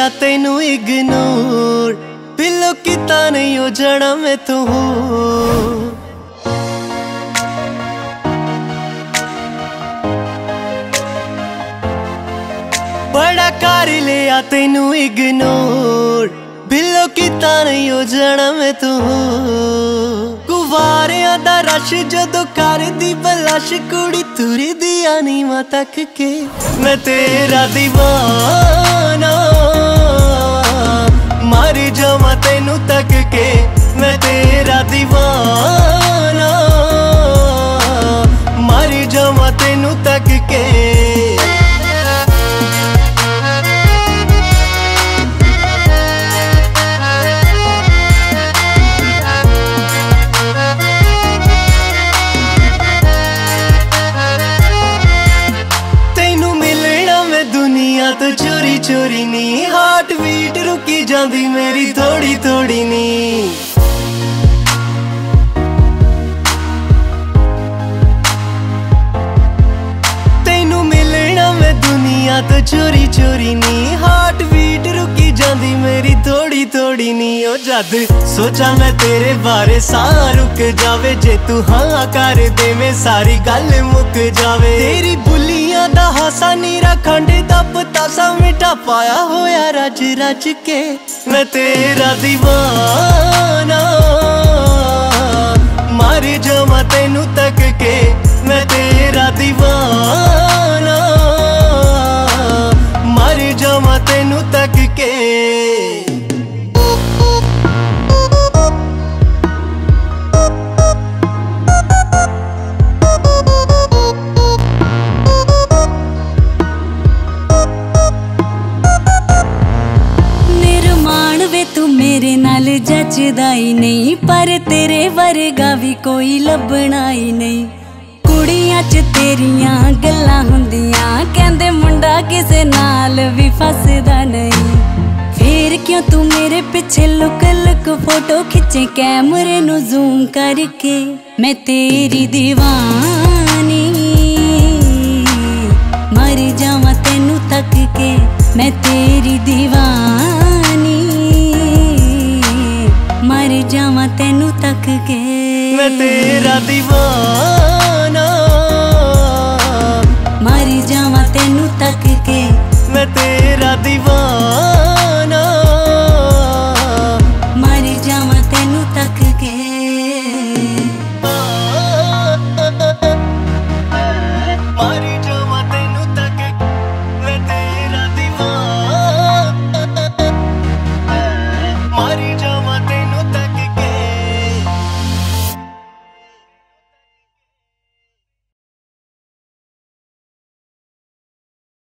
लिया तेनू ignore, below किता नहीं हो जाना मैं तो हूँ। बड़ा कर लिया तेनू इग्नोर, बिलो किता नहीं हो जाना मैं तो हूँ। गुवारियां दा रश जदों कर दी बलाश, कुड़ी तुरी दिया नीवा तक के मैं तेरा दीवाना, मर जावां तेनू तक के मैं तेरा दीवाना, मर जावां तेनू तक के। तो चोरी चोरी नी हार्ट बीट रुकी जांदी मेरी थोड़ी थोड़ी नी। तेनू मिलना मैं दुनिया तो चोरी चोरी नी, हार्ट बीट रुकी जांदी मेरी थोड़ी थोड़ी नी। ओ जद सोचा मैं तेरे बारे साह रुक जावे, जे तू हाँ कर दे मैं सारी गल मुक जावे। तेरी बुलियां दा हासा नीरा खंड दा पतासा, मिठा पाया होया रज रज के मैं तेरा दीवाना, मर जावां तेनू तक के मैं तेरा दीवाना, मर जावां तेनू तक के। तू मेरे नाल जचदा ही नहीं, पर तेरे वर्गा भी कोई लभना ही नहीं। कुड़ियां च तेरियां गल्लां हुंदियां, कहंदे मुंडा किसे नाल भी फसदा नहीं। फिर क्यों तू मेरे पीछे लुक लुक फोटो खिंचे कैमरे नू जूम करके, मैं तेरी दीवानी, मर जावां तेनू तक के मैं तेरी दीवानी, मर जावां तेनू तक के मैं तेरा दीवाना, मर जावां तेनू तक के मैं तेरा दीवाना।